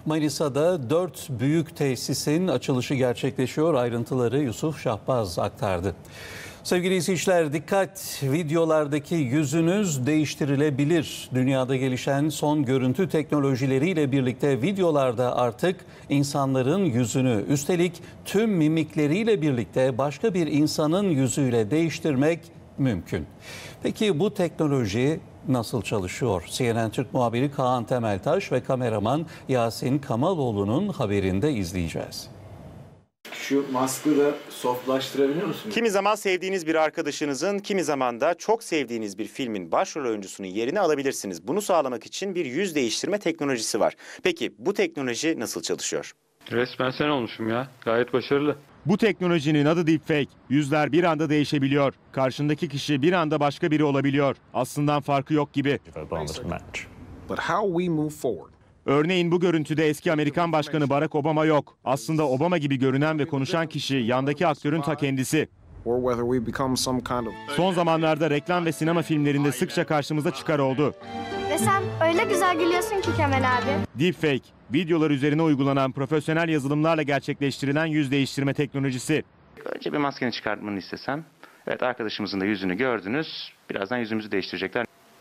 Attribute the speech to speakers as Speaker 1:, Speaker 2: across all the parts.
Speaker 1: Manisa'da 4 büyük tesisin açılışı gerçekleşiyor. Ayrıntıları Yusuf Şahbaz aktardı. Sevgili izleyiciler, dikkat! Videolardaki yüzünüz değiştirilebilir. Dünyada gelişen son görüntü teknolojileriyle birlikte videolarda artık insanların yüzünü, üstelik tüm mimikleriyle birlikte başka bir insanın yüzüyle değiştirmek mümkün. Peki bu teknoloji nasıl çalışıyor? CNN Türk muhabiri Kaan Temeltaş ve kameraman Yasin Kamaloğlu'nun haberinde izleyeceğiz.
Speaker 2: Şu maskı da softlaştırabiliyor musun?
Speaker 3: Kimi zaman sevdiğiniz bir arkadaşınızın, kimi zaman da çok sevdiğiniz bir filmin başrol oyuncusunun yerini alabilirsiniz. Bunu sağlamak için bir yüz değiştirme teknolojisi var. Peki bu teknoloji nasıl çalışıyor?
Speaker 4: Resmen sen olmuşum ya. Gayet başarılı.
Speaker 5: Bu teknolojinin adı deepfake. Yüzler bir anda değişebiliyor. Karşındaki kişi bir anda başka biri olabiliyor. Aslından farkı yok gibi.
Speaker 6: But how we move forward.
Speaker 5: Örneğin bu görüntüde eski Amerikan Başkanı Barack Obama yok. Aslında Obama gibi görünen ve konuşan kişi yandaki aktörün ta kendisi.
Speaker 6: Or whether we become some kind of...
Speaker 5: Son zamanlarda reklam ve sinema filmlerinde sıkça karşımıza çıkar oldu.
Speaker 7: Ve sen öyle güzel gülüyorsun ki Kemal abi.
Speaker 5: Deepfake, videolar üzerine uygulanan profesyonel yazılımlarla gerçekleştirilen yüz değiştirme teknolojisi.
Speaker 3: Önce bir maskeni çıkartmanı istesem. Evet, arkadaşımızın da yüzünü gördünüz. Birazdan yüzümüzü değiştirecekler.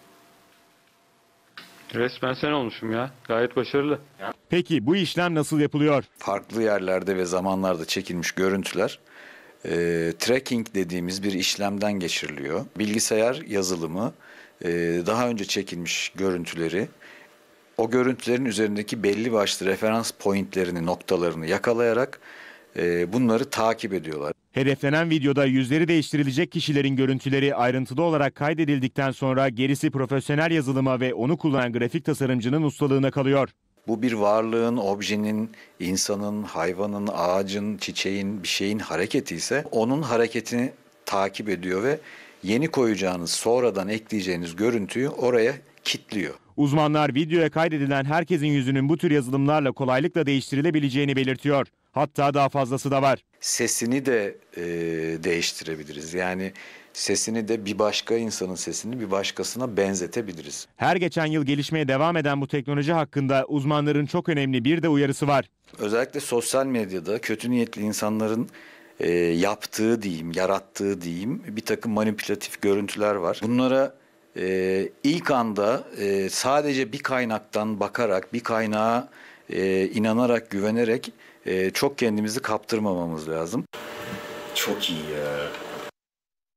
Speaker 4: Resmen sen olmuşum ya. Gayet başarılı.
Speaker 5: Peki bu işlem nasıl yapılıyor?
Speaker 8: Farklı yerlerde ve zamanlarda çekilmiş görüntüler tracking dediğimiz bir işlemden geçiriliyor. Bilgisayar yazılımı daha önce çekilmiş görüntüleri, o görüntülerin üzerindeki belli başlı referans pointlerini, noktalarını yakalayarak bunları takip ediyorlar.
Speaker 5: Hedeflenen videoda yüzleri değiştirilecek kişilerin görüntüleri ayrıntılı olarak kaydedildikten sonra gerisi profesyonel yazılıma ve onu kullanan grafik tasarımcının ustalığına kalıyor.
Speaker 8: Bu bir varlığın, objenin, insanın, hayvanın, ağacın, çiçeğin, bir şeyin hareketi ise onun hareketini takip ediyor ve yeni koyacağınız, sonradan ekleyeceğiniz görüntüyü oraya kilitliyor.
Speaker 5: Uzmanlar videoya kaydedilen herkesin yüzünün bu tür yazılımlarla kolaylıkla değiştirilebileceğini belirtiyor. Hatta daha fazlası da var.
Speaker 8: Sesini de değiştirebiliriz. Yani sesini de bir başka insanın sesini bir başkasına benzetebiliriz.
Speaker 5: Her geçen yıl gelişmeye devam eden bu teknoloji hakkında uzmanların çok önemli bir de uyarısı var.
Speaker 8: Özellikle sosyal medyada kötü niyetli insanların yaptığı diyeyim, yarattığı diyeyim bir takım manipülatif görüntüler var. Bunlara ilk anda sadece bir kaynaktan bakarak, bir kaynağa inanarak, güvenerek çok kendimizi kaptırmamamız lazım.
Speaker 2: Çok iyi ya.